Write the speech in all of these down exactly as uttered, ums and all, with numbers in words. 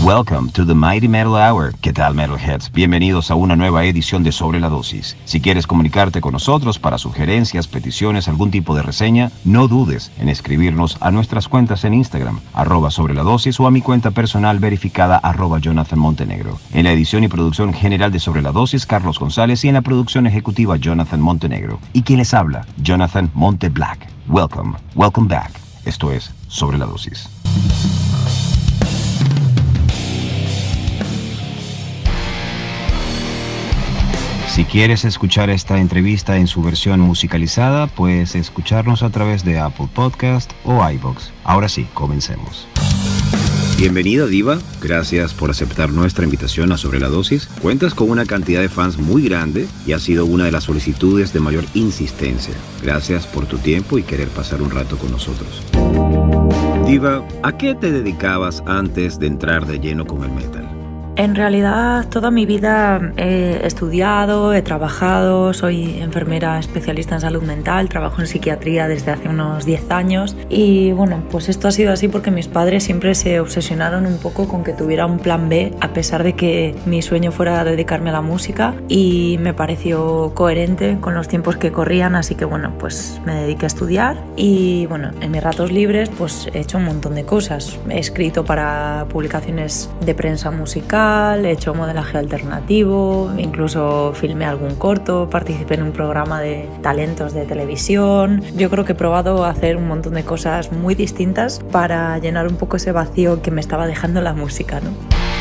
Welcome to the Mighty Metal Hour. ¿Qué tal, Metalheads? Bienvenidos a una nueva edición de Sobre la Dosis. Si quieres comunicarte con nosotros para sugerencias, peticiones, algún tipo de reseña, no dudes en escribirnos a nuestras cuentas en Instagram, arroba Sobre la Dosis, o a mi cuenta personal verificada, arroba Jonathan Montenegro. En la edición y producción general de Sobre la Dosis, Carlos González, y en la producción ejecutiva, Jonathan Montenegro. ¿Y quién les habla? Jonathan Monte Black. Welcome, welcome back. Esto es Sobre la Dosis. Si quieres escuchar esta entrevista en su versión musicalizada, puedes escucharnos a través de Apple Podcast o iVoox. Ahora sí, comencemos. Bienvenida, Diva. Gracias por aceptar nuestra invitación a Sobre la Dosis. Cuentas con una cantidad de fans muy grande y ha sido una de las solicitudes de mayor insistencia. Gracias por tu tiempo y querer pasar un rato con nosotros. Diva, ¿a qué te dedicabas antes de entrar de lleno con el metal? En realidad, toda mi vida he estudiado, he trabajado, soy enfermera especialista en salud mental, trabajo en psiquiatría desde hace unos diez años y bueno, pues esto ha sido así porque mis padres siempre se obsesionaron un poco con que tuviera un plan B, a pesar de que mi sueño fuera dedicarme a la música, y me pareció coherente con los tiempos que corrían, así que bueno, pues me dediqué a estudiar y bueno, en mis ratos libres pues he hecho un montón de cosas. He escrito para publicaciones de prensa musical, he hecho modelaje alternativo, incluso filmé algún corto, participé en un programa de talentos de televisión. Yo creo que he probado hacer un montón de cosas muy distintas para llenar un poco ese vacío que me estaba dejando la música, ¿no?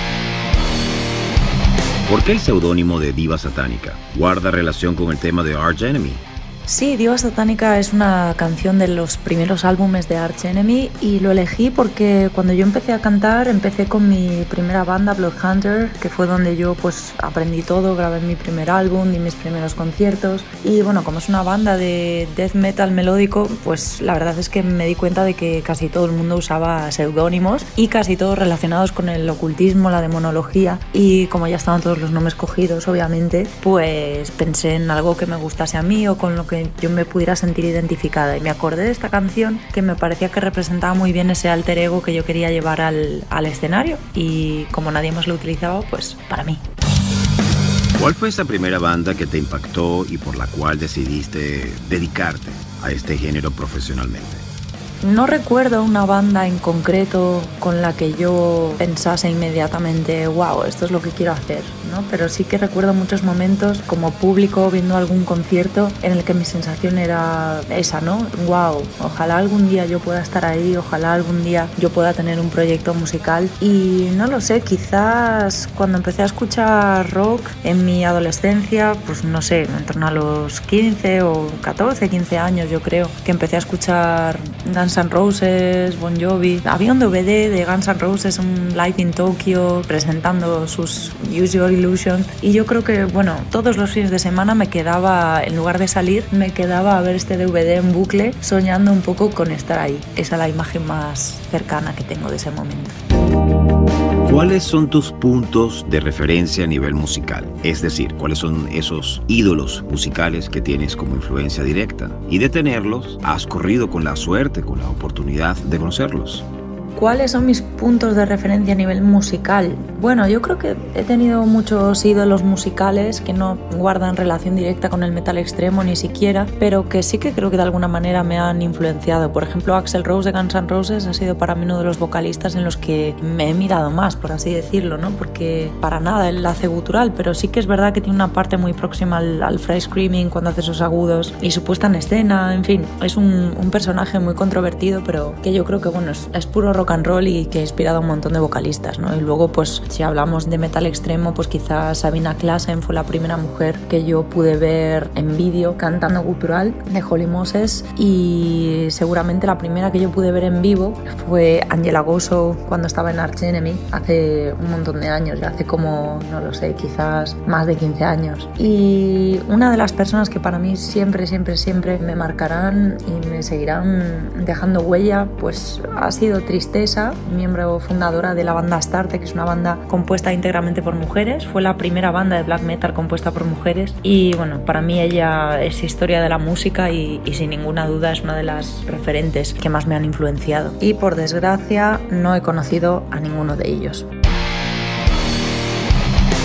¿Por qué el seudónimo de Diva Satánica? ¿Guarda relación con el tema de Arch Enemy? Sí, Diva Satánica es una canción de los primeros álbumes de Arch Enemy y lo elegí porque cuando yo empecé a cantar empecé con mi primera banda, Bloodhunter, que fue donde yo pues aprendí todo, grabé mi primer álbum y mis primeros conciertos, y bueno, como es una banda de death metal melódico, pues la verdad es que me di cuenta de que casi todo el mundo usaba seudónimos y casi todos relacionados con el ocultismo, la demonología, y como ya estaban todos los nombres cogidos, obviamente, pues pensé en algo que me gustase a mí o con lo que yo me pudiera sentir identificada, y me acordé de esta canción que me parecía que representaba muy bien ese alter ego que yo quería llevar al, al escenario, y como nadie más lo utilizaba, pues para mí. ¿Cuál fue esa primera banda que te impactó y por la cual decidiste dedicarte a este género profesionalmente? No recuerdo una banda en concreto con la que yo pensase inmediatamente, wow, esto es lo que quiero hacer, ¿no? Pero sí que recuerdo muchos momentos como público viendo algún concierto en el que mi sensación era esa, ¿no? Wow, ojalá algún día yo pueda estar ahí, ojalá algún día yo pueda tener un proyecto musical. Y no lo sé, quizás cuando empecé a escuchar rock en mi adolescencia, pues no sé, en torno a los quince o catorce, quince años yo creo, que empecé a escuchar Guns N' Roses, Bon Jovi. Había un D V D de Guns N' Roses, un live in Tokyo, presentando sus Use Your Illusion, y yo creo que, bueno, todos los fines de semana me quedaba, en lugar de salir, me quedaba a ver este D V D en bucle, soñando un poco con estar ahí. Esa es la imagen más cercana que tengo de ese momento. ¿Cuáles son tus puntos de referencia a nivel musical? Es decir, ¿cuáles son esos ídolos musicales que tienes como influencia directa? Y de tenerlos, ¿has corrido con la suerte, con la oportunidad de conocerlos? ¿Cuáles son mis puntos de referencia a nivel musical? Bueno, yo creo que he tenido muchos ídolos musicales que no guardan relación directa con el metal extremo ni siquiera, pero que sí que creo que de alguna manera me han influenciado. Por ejemplo, Axl Rose de Guns N' Roses ha sido para mí uno de los vocalistas en los que me he mirado más, por así decirlo, ¿no? Porque para nada él hace gutural, pero sí que es verdad que tiene una parte muy próxima al, al fry screaming cuando hace esos agudos, y su puesta en escena, en fin, es un, un personaje muy controvertido, pero que yo creo que, bueno, es, es puro rock and roll y que ha inspirado a un montón de vocalistas, ¿no? Y luego, pues, si hablamos de metal extremo, pues quizás Sabina Klassen fue la primera mujer que yo pude ver en vídeo cantando gutural de Holy Moses, y seguramente la primera que yo pude ver en vivo fue Angela Gossow cuando estaba en Arch Enemy hace un montón de años, ya hace como, no lo sé, quizás más de quince años. Y una de las personas que para mí siempre, siempre, siempre me marcarán y me seguirán dejando huella, pues ha sido Tristeza, miembro fundadora de la banda Astarte, que es una banda compuesta íntegramente por mujeres. Fue la primera banda de black metal compuesta por mujeres, y bueno, para mí ella es historia de la música y, y sin ninguna duda es una de las referentes que más me han influenciado. Y por desgracia no he conocido a ninguno de ellos.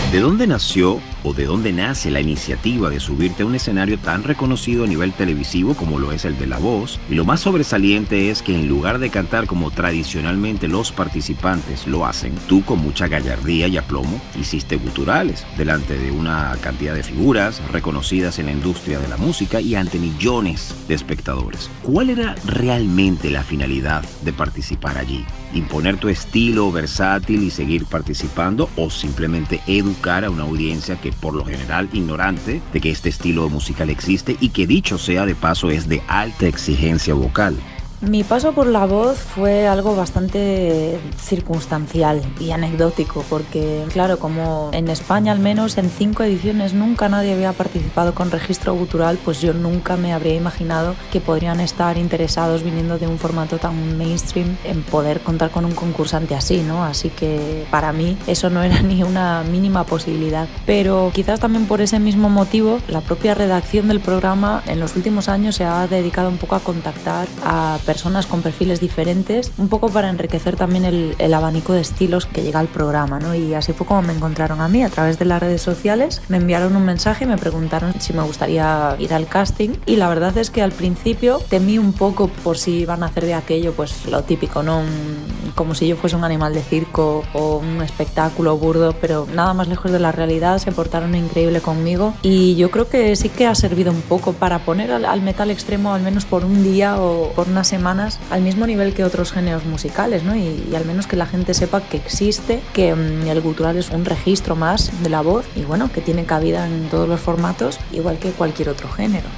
¿De dónde nació o de dónde nace la iniciativa de subirte a un escenario tan reconocido a nivel televisivo como lo es el de La Voz? Y lo más sobresaliente es que en lugar de cantar como tradicionalmente los participantes lo hacen, tú con mucha gallardía y aplomo hiciste guturales delante de una cantidad de figuras reconocidas en la industria de la música y ante millones de espectadores. ¿Cuál era realmente la finalidad de participar allí? ¿Imponer tu estilo versátil y seguir participando o simplemente educar a una audiencia que por lo general ignorante de que este estilo musical existe y que dicho sea de paso es de alta exigencia vocal? Mi paso por La Voz fue algo bastante circunstancial y anecdótico porque, claro, como en España al menos en cinco ediciones nunca nadie había participado con registro gutural, pues yo nunca me habría imaginado que podrían estar interesados viniendo de un formato tan mainstream en poder contar con un concursante así, ¿no? Así que para mí eso no era ni una mínima posibilidad. Pero quizás también por ese mismo motivo la propia redacción del programa en los últimos años se ha dedicado un poco a contactar a personas con perfiles diferentes, un poco para enriquecer también el, el abanico de estilos que llega al programa, ¿no? Y así fue como me encontraron a mí, a través de las redes sociales. Me enviaron un mensaje y me preguntaron si me gustaría ir al casting y la verdad es que al principio temí un poco por si iban a hacer de aquello pues lo típico, ¿no? Un, como si yo fuese un animal de circo o un espectáculo burdo, pero nada más lejos de la realidad. Se portaron increíble conmigo y yo creo que sí que ha servido un poco para poner al, al metal extremo al menos por un día o por una semana semanas al mismo nivel que otros géneros musicales, ¿no? Y, y al menos que la gente sepa que existe, que um, el gutural es un registro más de la voz y bueno, que tiene cabida en todos los formatos, igual que cualquier otro género.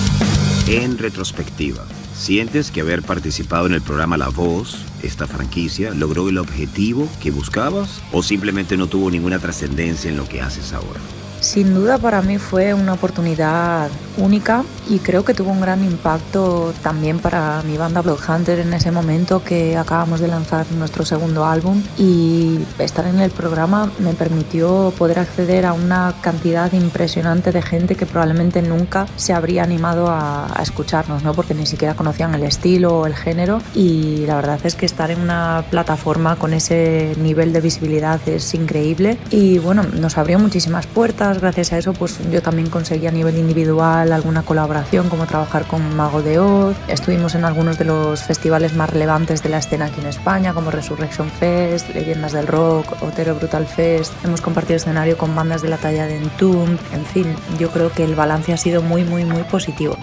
En retrospectiva, ¿sientes que haber participado en el programa La Voz, esta franquicia, logró el objetivo que buscabas o simplemente no tuvo ninguna trascendencia en lo que haces ahora? Sin duda para mí fue una oportunidad única y creo que tuvo un gran impacto también para mi banda Bloodhunter en ese momento que acabamos de lanzar nuestro segundo álbum, y estar en el programa me permitió poder acceder a una cantidad impresionante de gente que probablemente nunca se habría animado a, a escucharnos, ¿no? Porque ni siquiera conocían el estilo o el género, y la verdad es que estar en una plataforma con ese nivel de visibilidad es increíble y bueno, nos abrió muchísimas puertas. Gracias a eso pues yo también conseguí a nivel individual alguna colaboración, como trabajar con Mago de Oz. Estuvimos en algunos de los festivales más relevantes de la escena aquí en España, como Resurrection Fest, Leyendas del Rock, Otero Brutal Fest. Hemos compartido escenario con bandas de la talla de Entombed. En fin, yo creo que el balance ha sido muy muy muy positivo.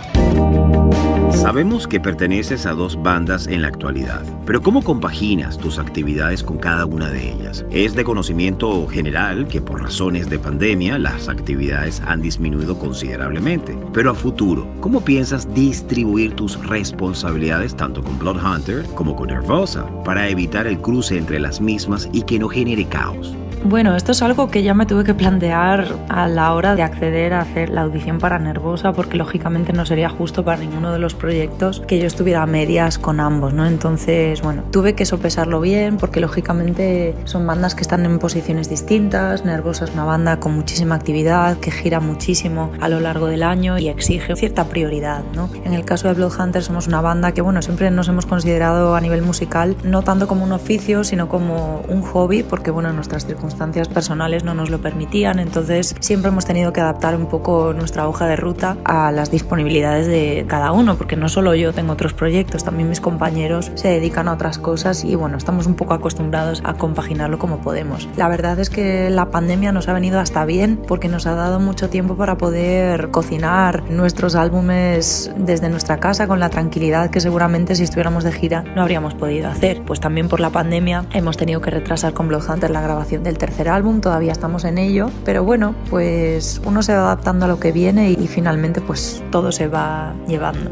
Sabemos que perteneces a dos bandas en la actualidad, pero ¿cómo compaginas tus actividades con cada una de ellas? Es de conocimiento general que por razones de pandemia las actividades han disminuido considerablemente, pero a futuro, ¿cómo piensas distribuir tus responsabilidades tanto con Bloodhunter como con Nervosa para evitar el cruce entre las mismas y que no genere caos? Bueno, esto es algo que ya me tuve que plantear a la hora de acceder a hacer la audición para Nervosa, porque lógicamente no sería justo para ninguno de los proyectos que yo estuviera a medias con ambos, ¿no? Entonces, bueno, tuve que sopesarlo bien porque lógicamente son bandas que están en posiciones distintas. Nervosa es una banda con muchísima actividad, que gira muchísimo a lo largo del año y exige cierta prioridad, ¿no? En el caso de Bloodhunter somos una banda que, bueno, siempre nos hemos considerado a nivel musical no tanto como un oficio, sino como un hobby, porque, bueno, nuestras circunstancias circunstancias personales no nos lo permitían, entonces siempre hemos tenido que adaptar un poco nuestra hoja de ruta a las disponibilidades de cada uno, porque no solo yo tengo otros proyectos, también mis compañeros se dedican a otras cosas y bueno, estamos un poco acostumbrados a compaginarlo como podemos. La verdad es que la pandemia nos ha venido hasta bien porque nos ha dado mucho tiempo para poder cocinar nuestros álbumes desde nuestra casa con la tranquilidad que seguramente si estuviéramos de gira no habríamos podido hacer. Pues también por la pandemia hemos tenido que retrasar con Bloodhunter la grabación del tercer álbum, todavía estamos en ello, pero bueno, pues uno se va adaptando a lo que viene y, y finalmente pues todo se va llevando.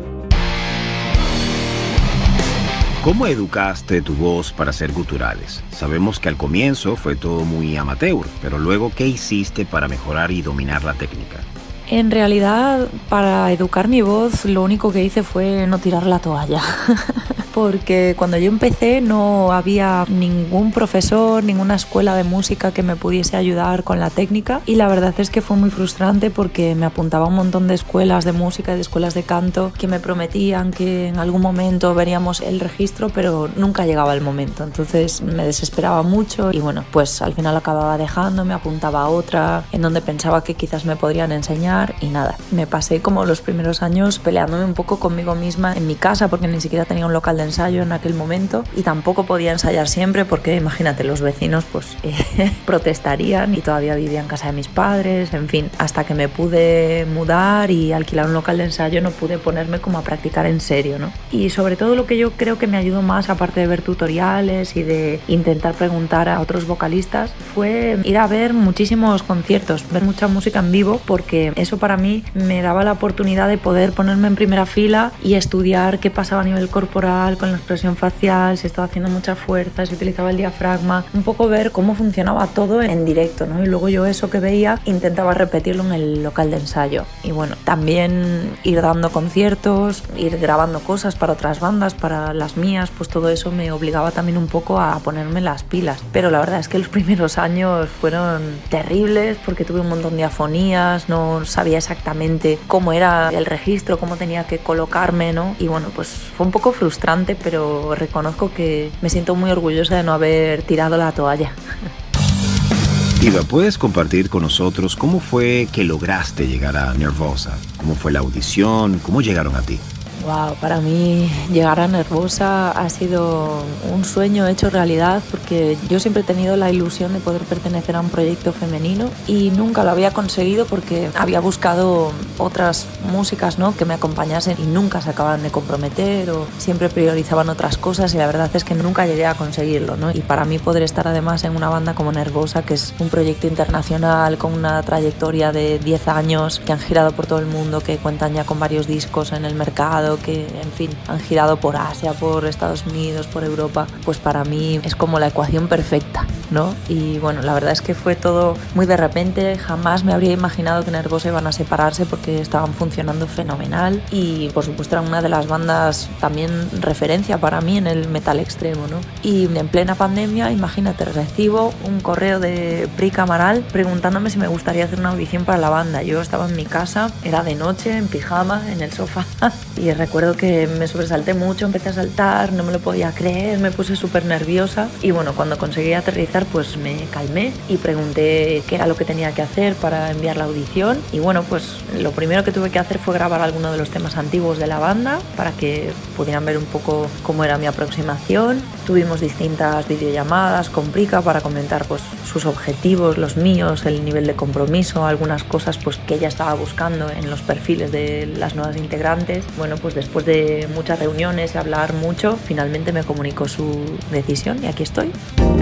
¿Cómo educaste tu voz para hacer guturales? Sabemos que al comienzo fue todo muy amateur, pero luego ¿qué hiciste para mejorar y dominar la técnica? En realidad, para educar mi voz, lo único que hice fue no tirar la toalla. porque cuando yo empecé no había ningún profesor, ninguna escuela de música que me pudiese ayudar con la técnica, y la verdad es que fue muy frustrante porque me apuntaba a un montón de escuelas de música y de escuelas de canto que me prometían que en algún momento veríamos el registro, pero nunca llegaba el momento. Entonces me desesperaba mucho y bueno, pues al final acababa dejando, me apuntaba a otra en donde pensaba que quizás me podrían enseñar y nada. Me pasé como los primeros años peleándome un poco conmigo misma en mi casa porque ni siquiera tenía un local de ensayo en aquel momento y tampoco podía ensayar siempre porque imagínate, los vecinos pues eh, protestarían y todavía vivía en casa de mis padres, en fin, hasta que me pude mudar y alquilar un local de ensayo no pude ponerme como a practicar en serio, ¿no? Y sobre todo lo que yo creo que me ayudó más, aparte de ver tutoriales y de intentar preguntar a otros vocalistas, fue ir a ver muchísimos conciertos, ver mucha música en vivo, porque eso para mí me daba la oportunidad de poder ponerme en primera fila y estudiar qué pasaba a nivel corporal, con la expresión facial, si estaba haciendo mucha fuerza, si utilizaba el diafragma, un poco ver cómo funcionaba todo en directo, ¿no? Y luego yo eso que veía intentaba repetirlo en el local de ensayo. Y bueno, también ir dando conciertos, ir grabando cosas para otras bandas, para las mías, pues todo eso me obligaba también un poco a ponerme las pilas. Pero la verdad es que los primeros años fueron terribles porque tuve un montón de afonías, no sabía exactamente cómo era el registro, cómo tenía que colocarme, ¿no? Y bueno, pues fue un poco frustrante, pero reconozco que me siento muy orgullosa de no haber tirado la toalla. Iva, ¿puedes compartir con nosotros cómo fue que lograste llegar a Nervosa? ¿Cómo fue la audición? ¿Cómo llegaron a ti? Wow, para mí llegar a Nervosa ha sido un sueño hecho realidad porque yo siempre he tenido la ilusión de poder pertenecer a un proyecto femenino y nunca lo había conseguido porque había buscado otras músicas, ¿no?, que me acompañasen y nunca se acababan de comprometer o siempre priorizaban otras cosas y la verdad es que nunca llegué a conseguirlo, ¿no? Y para mí poder estar además en una banda como Nervosa, que es un proyecto internacional con una trayectoria de diez años, que han girado por todo el mundo, que cuentan ya con varios discos en el mercado, que en fin han girado por Asia, por Estados Unidos, por Europa, pues para mí es como la ecuación perfecta, ¿no? Y bueno, la verdad es que fue todo muy de repente, jamás me habría imaginado que Nervosa iban a separarse porque estaban funcionando fenomenal y por supuesto eran una de las bandas también referencia para mí en el metal extremo, ¿no? Y en plena pandemia, imagínate, recibo un correo de Brik Amaral preguntándome si me gustaría hacer una audición para la banda. Yo estaba en mi casa, era de noche, en pijama, en el sofá y recuerdo que me sobresalté mucho, empecé a saltar, no me lo podía creer, me puse súper nerviosa y bueno, cuando conseguí aterrizar pues me calmé y pregunté qué era lo que tenía que hacer para enviar la audición y bueno, pues lo primero que tuve que hacer fue grabar alguno de los temas antiguos de la banda para que pudieran ver un poco cómo era mi aproximación. Tuvimos distintas videollamadas con Brika para comentar pues sus objetivos, los míos, el nivel de compromiso, algunas cosas pues que ella estaba buscando en los perfiles de las nuevas integrantes. Bueno, pues después de muchas reuniones y hablar mucho, finalmente me comunicó su decisión y aquí estoy.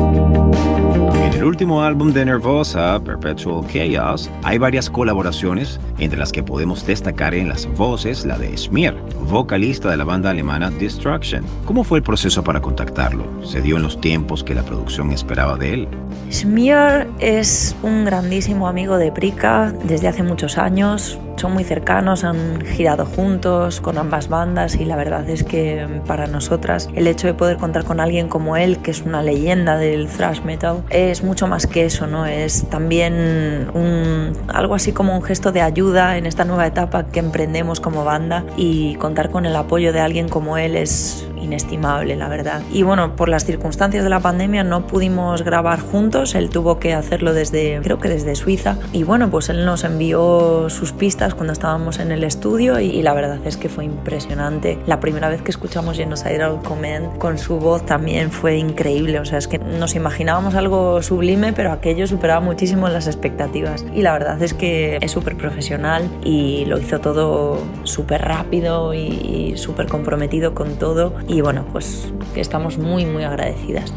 En el último álbum de Nervosa, Perpetual Chaos, hay varias colaboraciones, entre las que podemos destacar en las voces la de Smear, vocalista de la banda alemana Destruction. ¿Cómo fue el proceso para contactarlo? ¿Se dio en los tiempos que la producción esperaba de él? Smear es un grandísimo amigo de Brika desde hace muchos años. Son muy cercanos, han girado juntos con ambas bandas y la verdad es que para nosotras el hecho de poder contar con alguien como él, que es una leyenda del thrash metal, es mucho más que eso, ¿no? Es también un, algo así como un gesto de ayuda en esta nueva etapa que emprendemos como banda y contar con el apoyo de alguien como él es inestimable, la verdad. Y bueno, por las circunstancias de la pandemia no pudimos grabar juntos, él tuvo que hacerlo desde, creo que desde Suiza y bueno, pues él nos envió sus pistas cuando estábamos en el estudio y, y la verdad es que fue impresionante. La primera vez que escuchamos Genocide Out Command con su voz también fue increíble, o sea, es que nos imaginábamos algo sublime, pero aquello superaba muchísimo las expectativas y la verdad es que es súper profesional y lo hizo todo súper rápido y, y súper comprometido con todo y bueno, pues que estamos muy muy agradecidas.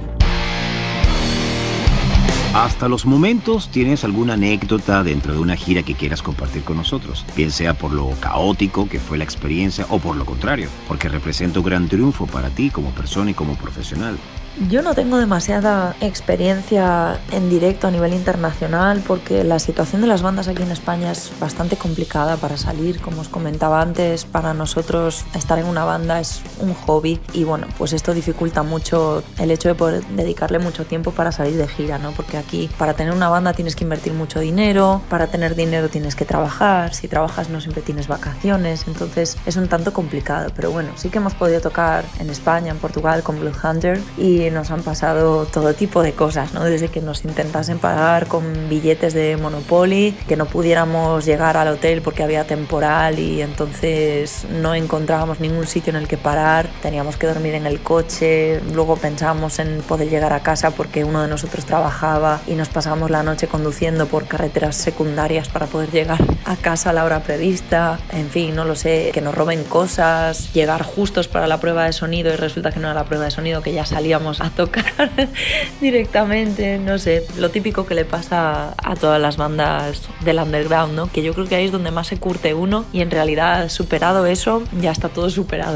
Hasta los momentos, ¿tienes alguna anécdota dentro de una gira que quieras compartir con nosotros? Bien sea por lo caótico que fue la experiencia o por lo contrario, porque representa un gran triunfo para ti como persona y como profesional. Yo no tengo demasiada experiencia en directo a nivel internacional porque la situación de las bandas aquí en España es bastante complicada para salir. Como os comentaba antes, para nosotros estar en una banda es un hobby y bueno, pues esto dificulta mucho el hecho de poder dedicarle mucho tiempo para salir de gira, ¿no? Porque aquí para tener una banda tienes que invertir mucho dinero, para tener dinero tienes que trabajar, si trabajas no siempre tienes vacaciones, entonces es un tanto complicado. Pero bueno, sí que hemos podido tocar en España, en Portugal con Bloodhunter y nos han pasado todo tipo de cosas, ¿no? Desde que nos intentasen pagar con billetes de Monopoly, que no pudiéramos llegar al hotel porque había temporal y entonces no encontrábamos ningún sitio en el que parar, teníamos que dormir en el coche, luego pensábamos en poder llegar a casa porque uno de nosotros trabajaba y nos pasábamos la noche conduciendo por carreteras secundarias para poder llegar a casa a la hora prevista, en fin, no lo sé, que nos roben cosas, llegar justos para la prueba de sonido y resulta que no era la prueba de sonido, que ya salíamos a tocar directamente, no sé, lo típico que le pasa a todas las bandas del underground, ¿no? Que yo creo que ahí es donde más se curte uno y en realidad superado eso ya está todo superado.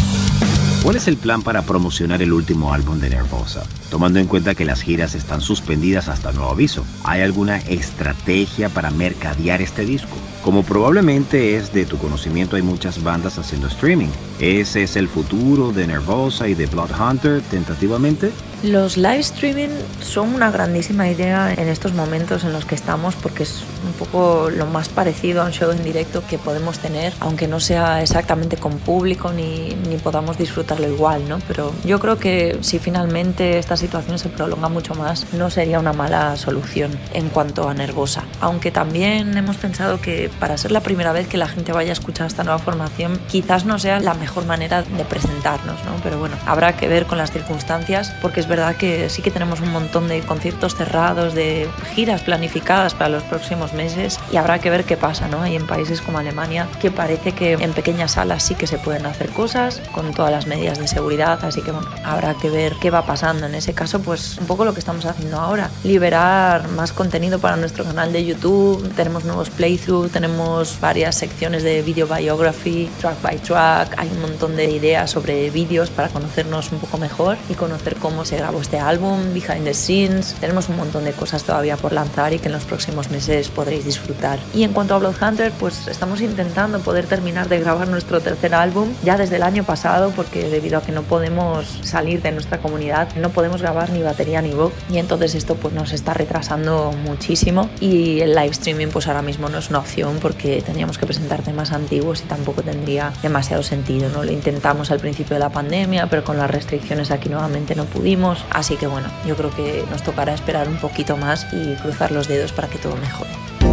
¿Cuál es el plan para promocionar el último álbum de Nervosa? Tomando en cuenta que las giras están suspendidas hasta nuevo aviso, ¿hay alguna estrategia para mercadear este disco? Como probablemente es de tu conocimiento, hay muchas bandas haciendo streaming. ¿Ese es el futuro de Nervosa y de Bloodhunter tentativamente? Los live streaming son una grandísima idea en estos momentos en los que estamos porque es un poco lo más parecido a un show en directo que podemos tener, aunque no sea exactamente con público ni, ni podamos disfrutarlo igual, ¿no? Pero yo creo que si finalmente esta situación se prolonga mucho más, no sería una mala solución en cuanto a Nervosa. Aunque también hemos pensado que para ser la primera vez que la gente vaya a escuchar esta nueva formación, quizás no sea la mejor manera de presentarnos, ¿no? Pero bueno, habrá que ver con las circunstancias porque es verdad que sí que tenemos un montón de conciertos cerrados, de giras planificadas para los próximos meses y habrá que ver qué pasa, ¿no? Hay en países como Alemania que parece que en pequeñas salas sí que se pueden hacer cosas con todas las medidas de seguridad, así que bueno, habrá que ver qué va pasando. En ese caso, pues un poco lo que estamos haciendo ahora, liberar más contenido para nuestro canal de YouTube, tenemos nuevos playthroughs, tenemos varias secciones de video biography, track by track, hay un montón de ideas sobre vídeos para conocernos un poco mejor y conocer cómo se grabó este álbum, behind the scenes, tenemos un montón de cosas todavía por lanzar y que en los próximos meses podréis disfrutar. Y en cuanto a Bloodhunter, pues estamos intentando poder terminar de grabar nuestro tercer álbum ya desde el año pasado porque debido a que no podemos salir de nuestra comunidad, no podemos grabar ni batería ni voz y entonces esto pues nos está retrasando muchísimo y el live streaming pues ahora mismo no es una opción porque teníamos que presentar temas antiguos y tampoco tendría demasiado sentido, ¿no? Lo intentamos al principio de la pandemia, pero con las restricciones aquí nuevamente no pudimos, así que bueno, yo creo que nos tocará esperar un poquito más y cruzar los dedos para que todo mejore.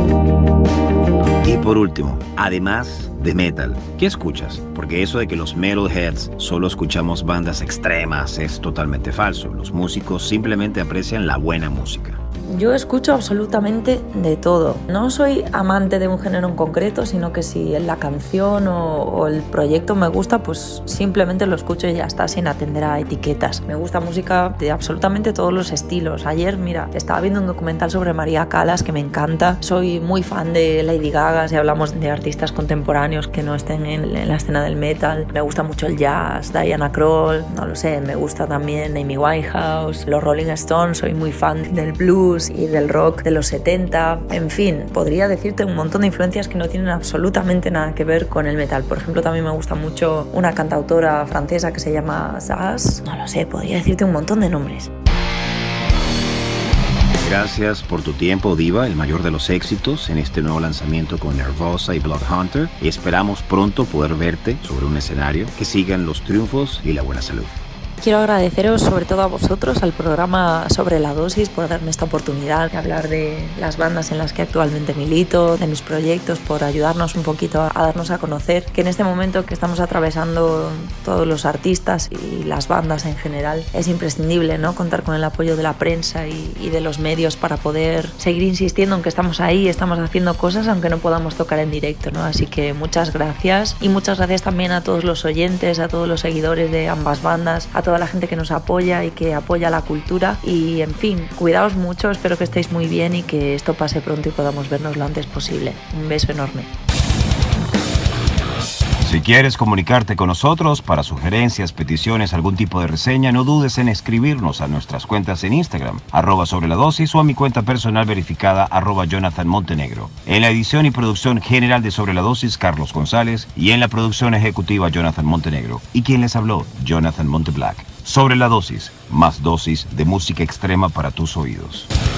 Y por último, además de metal, ¿qué escuchas? Porque eso de que los metalheads solo escuchamos bandas extremas es totalmente falso. Los músicos simplemente aprecian la buena música. Yo escucho absolutamente de todo. No soy amante de un género en concreto, sino que si la canción o, o el proyecto me gusta, pues simplemente lo escucho y ya está, sin atender a etiquetas. Me gusta música de absolutamente todos los estilos. Ayer, mira, estaba viendo un documental sobre María Callas que me encanta. Soy muy fan de Lady Gaga, si hablamos de artistas contemporáneos que no estén en, en la escena del metal. Me gusta mucho el jazz, Diana Krall, no lo sé, me gusta también Amy Winehouse, los Rolling Stones, soy muy fan del blues y del rock de los setenta, en fin, podría decirte un montón de influencias que no tienen absolutamente nada que ver con el metal. Por ejemplo, también me gusta mucho una cantautora francesa que se llama Zaz, no lo sé, podría decirte un montón de nombres. Gracias por tu tiempo, Diva, el mayor de los éxitos en este nuevo lanzamiento con Nervosa y Bloodhunter, y esperamos pronto poder verte sobre un escenario. Que sigan los triunfos y la buena salud. Quiero agradeceros sobre todo a vosotros, al programa Sobre la Dosis, por darme esta oportunidad de hablar de las bandas en las que actualmente milito, de mis proyectos, por ayudarnos un poquito a darnos a conocer, que en este momento que estamos atravesando todos los artistas y las bandas en general, es imprescindible, ¿no?, contar con el apoyo de la prensa y, y de los medios para poder seguir insistiendo en que estamos ahí, estamos haciendo cosas aunque no podamos tocar en directo, ¿no? Así que muchas gracias y muchas gracias también a todos los oyentes, a todos los seguidores de ambas bandas, a toda la gente que nos apoya y que apoya la cultura y en fin, cuidaos mucho, espero que estéis muy bien y que esto pase pronto y podamos vernos lo antes posible. Un beso enorme. Si quieres comunicarte con nosotros para sugerencias, peticiones, algún tipo de reseña, no dudes en escribirnos a nuestras cuentas en Instagram, arroba sobre la dosis, o a mi cuenta personal verificada, arroba Jonathan Montenegro. En la edición y producción general de Sobre la Dosis, Carlos González, y en la producción ejecutiva, Jonathan Montenegro. ¿Y quién les habló? Jonathan Monteblack. Sobre la Dosis, más dosis de música extrema para tus oídos.